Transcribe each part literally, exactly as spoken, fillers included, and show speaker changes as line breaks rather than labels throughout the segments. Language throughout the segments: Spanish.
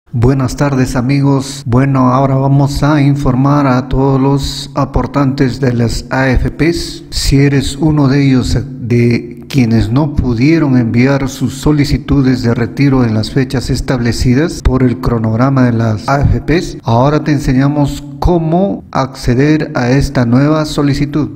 Buenas tardes amigos. Bueno, ahora vamos a informar a todos los aportantes de las A F Pes. Si eres uno de ellos de quienes no pudieron enviar sus solicitudes de retiro en las fechas establecidas por el cronograma de las A F Pes, ahora te enseñamos cómo acceder a esta nueva solicitud.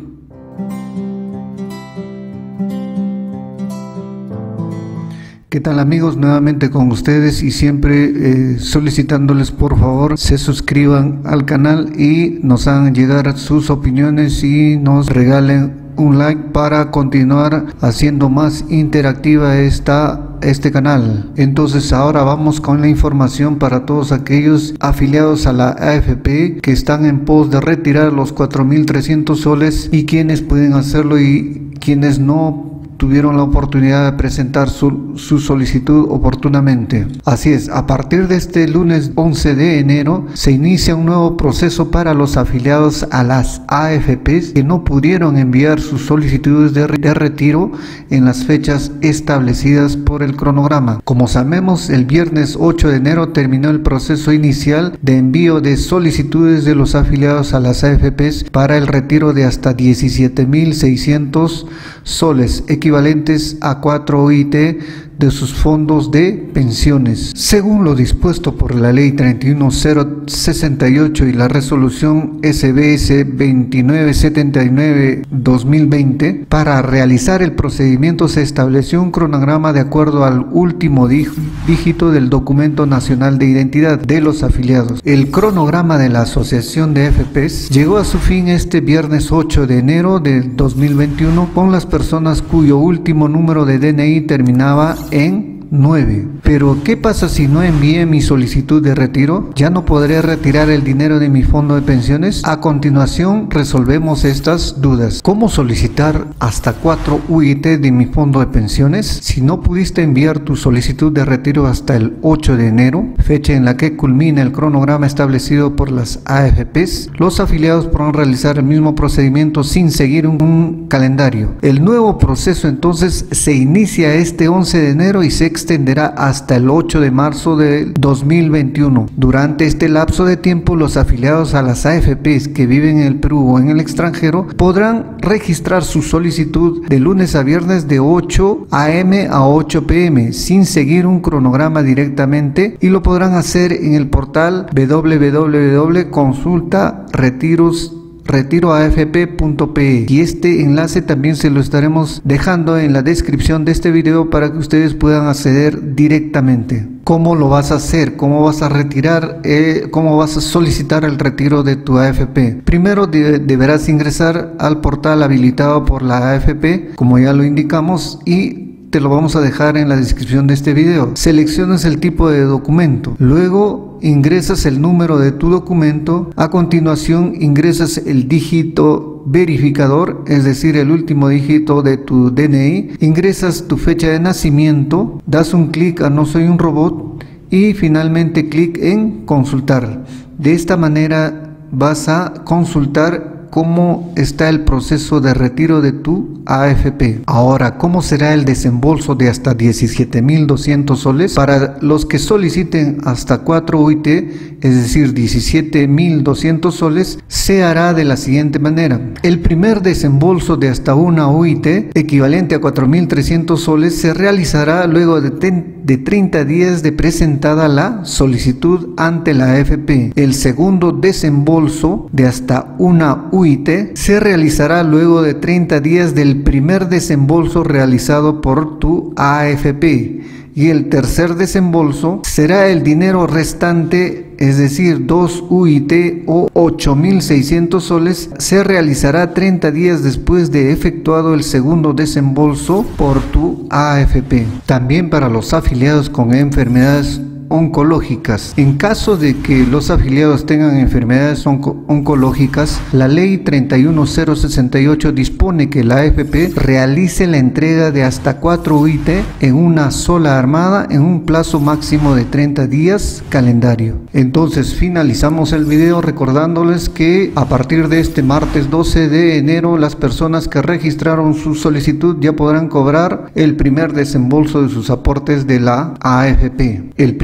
¿Qué tal amigos? Nuevamente con ustedes y siempre eh, solicitándoles por favor se suscriban al canal y nos hagan llegar sus opiniones y nos regalen un like para continuar haciendo más interactiva esta este canal. Entonces ahora vamos con la información para todos aquellos afiliados a la A F P que están en pos de retirar los cuatro mil trescientos soles y quienes pueden hacerlo y quienes no tuvieron la oportunidad de presentar su, su solicitud oportunamente. Así es, a partir de este lunes once de enero se inicia un nuevo proceso para los afiliados a las A F Pes que no pudieron enviar sus solicitudes de, de retiro en las fechas establecidas por el cronograma. Como sabemos, el viernes ocho de enero terminó el proceso inicial de envío de solicitudes de los afiliados a las A F Pes para el retiro de hasta diecisiete mil seiscientos soles, equivalentes a cuatro U I T de sus fondos de pensiones. Según lo dispuesto por la ley treinta y uno mil sesenta y ocho y la resolución S B S veintinueve setenta y nueve dos mil veinte, para realizar el procedimiento se estableció un cronograma de acuerdo al último dígito del documento nacional de identidad de los afiliados. El cronograma de la Asociación de A F Pes llegó a su fin este viernes ocho de enero de dos mil veintiuno con las personas cuyo último número de D N I terminaba en nueve. Pero ¿qué pasa si no envié mi solicitud de retiro? ¿Ya no podré retirar el dinero de mi fondo de pensiones? A continuación resolvemos estas dudas. ¿Cómo solicitar hasta cuatro U I T de mi fondo de pensiones? Si no pudiste enviar tu solicitud de retiro hasta el ocho de enero, fecha en la que culmina el cronograma establecido por las A F Pes, los afiliados podrán realizar el mismo procedimiento sin seguir un, un calendario. El nuevo proceso entonces se inicia este once de enero y se extenderá hasta el ocho de marzo de dos mil veintiuno. Durante este lapso de tiempo, los afiliados a las A F Pes que viven en el Perú o en el extranjero podrán registrar su solicitud de lunes a viernes de ocho a m a ocho p m sin seguir un cronograma directamente, y lo podrán hacer en el portal w w w punto consulta retiros retiro a f p punto p e, y este enlace también se lo estaremos dejando en la descripción de este video para que ustedes puedan acceder directamente. ¿Cómo lo vas a hacer? ¿Cómo vas a retirar? Eh, ¿Cómo vas a solicitar el retiro de tu A F P? Primero de, deberás ingresar al portal habilitado por la A F P, como ya lo indicamos, y te lo vamos a dejar en la descripción de este video. Seleccionas el tipo de documento, luego ingresas el número de tu documento, a continuación ingresas el dígito verificador, es decir, el último dígito de tu D N I, ingresas tu fecha de nacimiento, das un clic a No soy un robot y finalmente clic en consultar. De esta manera vas a consultar cómo está el proceso de retiro de tu A F P. Ahora, ¿cómo será el desembolso de hasta diecisiete mil doscientos soles? Para los que soliciten hasta cuatro U I T, es decir, diecisiete mil doscientos soles, se hará de la siguiente manera. El primer desembolso de hasta una U I T, equivalente a cuatro mil trescientos soles, se realizará luego de, de treinta días de presentada la solicitud ante la A F P. El segundo desembolso de hasta una U I T se realizará luego de treinta días del primer desembolso realizado por tu A F P, y el tercer desembolso será el dinero restante, es decir, dos U I T o ocho mil seiscientos soles, se realizará treinta días después de efectuado el segundo desembolso por tu A F P. También para los afiliados con enfermedades oncológicas. En caso de que los afiliados tengan enfermedades onco oncológicas, la ley treinta y uno mil sesenta y ocho dispone que la A F P realice la entrega de hasta cuatro U I T en una sola armada en un plazo máximo de treinta días calendario. Entonces finalizamos el video recordándoles que a partir de este martes doce de enero las personas que registraron su solicitud ya podrán cobrar el primer desembolso de sus aportes de la A F P. El primer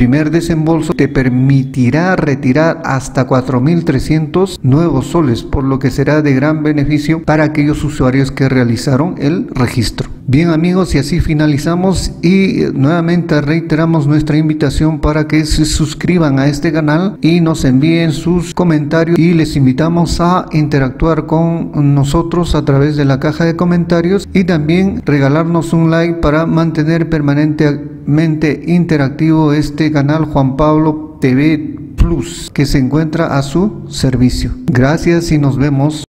primer desembolso te permitirá retirar hasta cuatro mil trescientos nuevos soles, por lo que será de gran beneficio para aquellos usuarios que realizaron el registro. Bien amigos, y así finalizamos y nuevamente reiteramos nuestra invitación para que se suscriban a este canal y nos envíen sus comentarios, y les invitamos a interactuar con nosotros a través de la caja de comentarios y también regalarnos un like para mantener permanentemente interactivo este canal Juan Pablo T V Plus, que se encuentra a su servicio. Gracias y nos vemos.